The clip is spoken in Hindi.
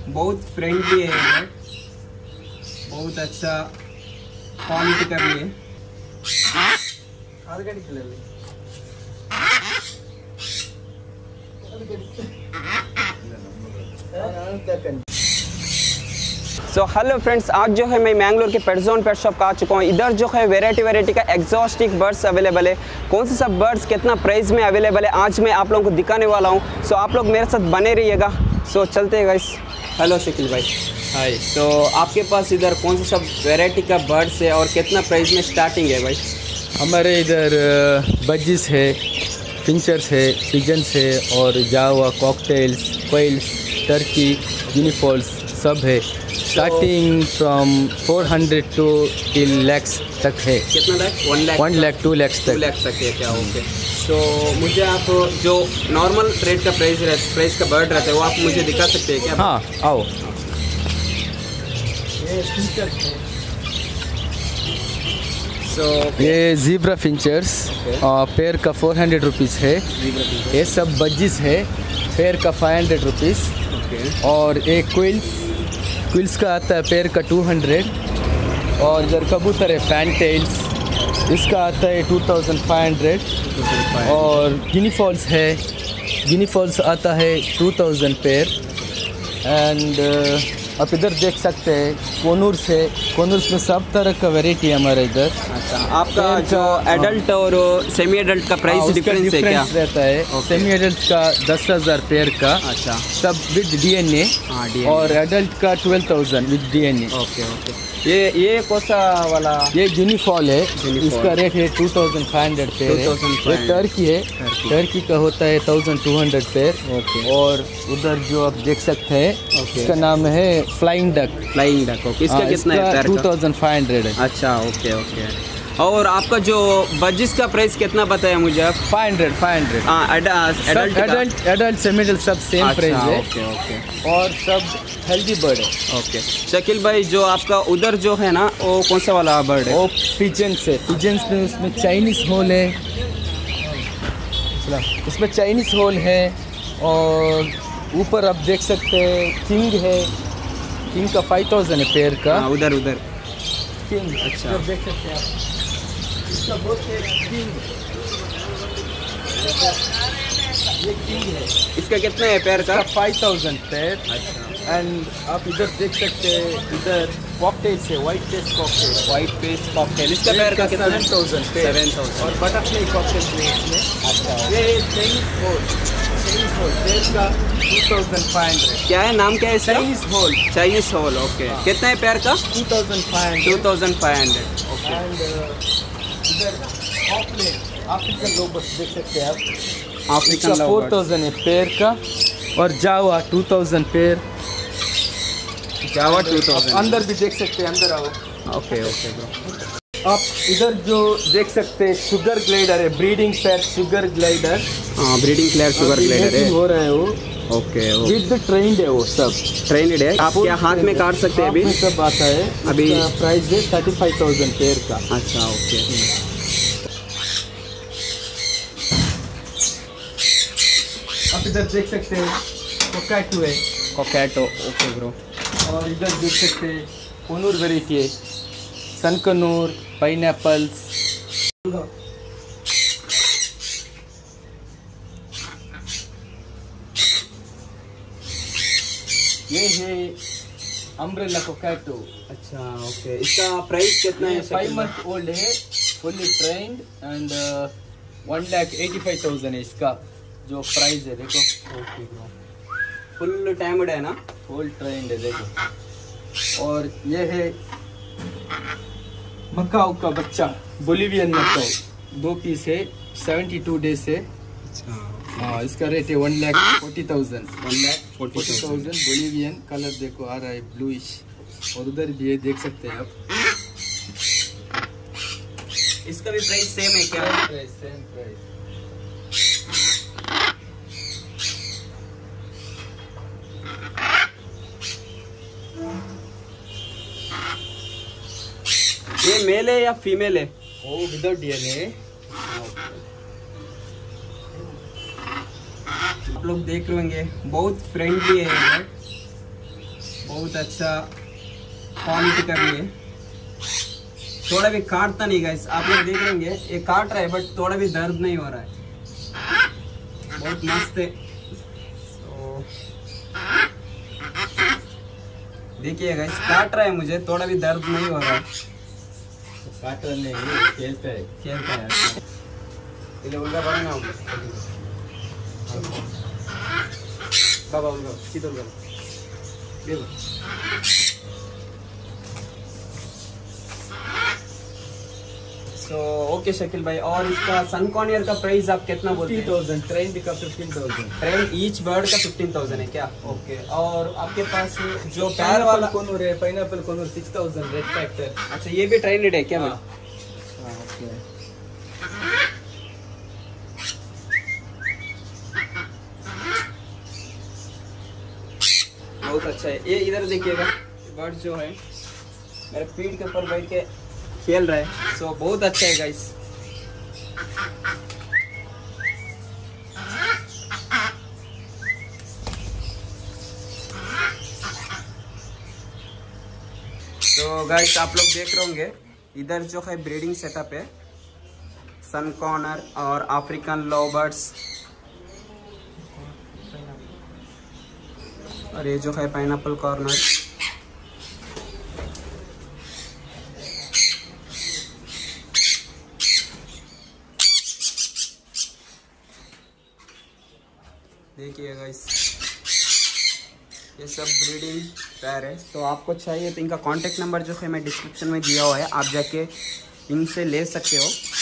बहुत फ्रेंडली है ये, बहुत अच्छा क्वालिटी का भी है। सो हेलो फ्रेंड्स, आज जो है मैं मैंगलोर के पेट जोन पेट शॉप का आ चुका हूँ। इधर जो है वैरायटी का एग्जॉस्टिक बर्ड्स अवेलेबल है। कौन से सब बर्ड्स कितना प्राइस में अवेलेबल है आज मैं आप लोगों को दिखाने वाला हूँ। सो आप लोग मेरे साथ बने रहिएगा। सो चलते हैं गाइस। हेलो शकील भाई। हाय। तो आपके पास इधर कौन से सब वैरायटी का बर्ड्स है और कितना प्राइस में स्टार्टिंग है भाई? हमारे इधर बजिस है, फिंचर्स है, पिजन्स है और जावा, कॉकटेल्स, क्वेल्स, टर्की, यूनिफॉल्स सब है। स्टार्टिंग फ्रॉम 400 टू 10 lakhs तक है। कितना लाख? 1 लाख, 1 लाख 2 lakhs तक। 2 लाख तक है क्या? ओके। तो मुझे आप जो नॉर्मल रेट का प्राइस का बर्ड रहता है वो आप मुझे दिखा सकते हैं क्या? हाँ आओ। ये ज़ीब्रा फिंचर्स पेयर का 400 रुपीज़ है। ये सब बजिस है, पेयर का 500 रुपीज़। और एक क्विल्स का आता है पेयर का 200। और इधर कबूतर है फैंटेल्स, इसका आता है 2500। और यूनिफॉल्स है, यूनिफॉल्स आता है 2000 पेयर। एंड आप इधर देख सकते हैं कोनूर्स है, कोनूर्स में सब तरह का वैरायटी है हमारे इधर। अच्छा, आपका जो एडल्ट और सेमी एडल्ट का प्राइस डिफरेंस है क्या? रहता है। सेमी एडल्ट का 10,000 पेयर का। अच्छा, सब विद डीएनए। और एडल्ट का 12,000 विद डीएनए। Okay okay. ये कौन सा वाला? ये यूनिफॉल है, इसका रेट है 2500 पेयर। ये टर्की है, टर्की का होता है 1200 पेयर। और उधर जो आप देख सकते हैं इसका नाम है flying duck. Flying duck, okay. इसका कितना है पेयर का? 2500 है। अच्छा, ओके ओके। और आपका जो बजिस का प्राइस कितना बताया मुझे आप? 500। हाँ, एडल्ट सेमी एडल्ट सब सेम प्राइस है। Okay okay. और सब हेल्दी बर्ड है। ओके। शकील भाई, जो आपका उधर जो है ना वो कौन सा वाला बर्ड है? वो पिजन्स है। पिजन्स में उसमें चाइनीज़ होल है, उसमें चाइनीज़ होल है। और ऊपर आप देख सकते हैं किंग है, किंग का 5000 है पेयर का। उधर किंग। अच्छा, देख सकते हैं आप, इसका बहुत है किंग। ये किंग है। इसका कितना है पेयर का? 5000 पेयर। अच्छा। एंड आप इधर देख सकते हैं, इधर कॉकटेल्स है, white face cockatiel. White face cockatiel, इसका पेयर का कितना है? 7000 पेयर। 7000। और बटरफ्लाई कॉकटेल भी है इसमें। अच्छा। ये चाइनीज़ होल पेयर का 2500। क्या है, नाम क्या है इसका? चाइनीज़ होल। ओके। कितना है पेयर का? 2500। 2500। ओके। एंड इधर अफ्रीकन लोबस देख सकते हैं आप। अफ्रीकन 4000 है पेयर का। और जावा 2000 पेयर। जावा 2000। अंदर भी देख सकते हैं, अंदर आओ। Okay okay bro. आप इधर जो देख सकते हैं शुगर ग्लाइडर है, ब्रीडिंग पैर शुगर ग्लाइडर। हाँ, ब्रीडिंग प्लेयर शुगर ग्लाइडर है। हो रहा है वो। ओके। विद ट्रेंड है, वो सब ट्रेंड है। आप क्या हाथ में काट सकते हैं अभी? सब आता है। अभी प्राइस है 35,000 पेयर का। अच्छा, ओके। आप इधर देख सकते हैं कोकैटो है। Cockatoo, okay bro. और इधर देख सकते हैं कोनूर वेराइटी है, सनकनूर, पाइनएप्पल्स। ये है अम्ब्रेला कोकैटो। अच्छा, ओके। इसका प्राइस कितना है? 5 month ओल्ड है, फुल्ली ट्रेंड। एंड 1,85,000 है इसका जो प्राइस है। देखो, ओके ब्रो, फुल टाइम्ड है ना? फुल ट्रेंड है, देखो। और ये है मकाऊ का बच्चा, बोलिवियन मकाऊ। 2 पीस है, 72 डेज है। अच्छा। हाँ, इसका रेट है 1,40,000। 1,40,000 बोलिवियन। कलर देखो आ रहा है ब्लूइश। और उधर भी है, देख सकते हैं आप। इसका भी प्राइस सेम है क्या? Same price. ये मेल है या फीमेल है? वो विदाउट डीएनए। आप लोग देख लेंगे, बहुत फ्रेंडली है ये। बहुत अच्छा क्वालिटी का भी है, थोड़ा भी काटता नहीं गाइस। आप लोग देख लेंगे ये काट रहा है बट थोड़ा भी दर्द नहीं हो रहा है, बहुत मस्त है। तो देखिए गाइस काट रहा है मुझे, थोड़ा भी दर्द नहीं हो रहा है। काट नहीं, खेलता है। खेलता है इले उल्टा पड़ा ना बाबा, उल्टा सीधा उल्टा देखो। तो ओके शकील भाई, और इसका सन कॉर्नियर का प्राइस आप कितना बोलते हैं? 50,000, ट्रेन का 15,000। ट्रेन ईच बर्ड का 15,000 है क्या? ओके। और आपके पास जो पैर वाला कोनूर है, पाइनएप्पल कोनूर 6,000 रेड फैक्टर। अच्छा ये भी ट्रेंडेड है क्या? हाँ। ओके। बहुत अच्छा है ये। इधर देखिएगा बर्ड जो है मेरे पीठ के ऊपर बैठ के खेल रहा है, सो बहुत अच्छा है गाइस। तो गाइस आप लोग देख रहे होंगे इधर जो है ब्रीडिंग सेटअप है, सन कॉर्नर और अफ्रीकन लव बर्ड्स, और ये जो है पाइनएप्पल कॉर्नर। देखिए गाइस ये सब ब्रीडिंग पैर है। तो आपको चाहिए तो इनका कांटेक्ट नंबर जो है मैं डिस्क्रिप्शन में दिया हुआ है, आप जाके इनसे ले सकते हो।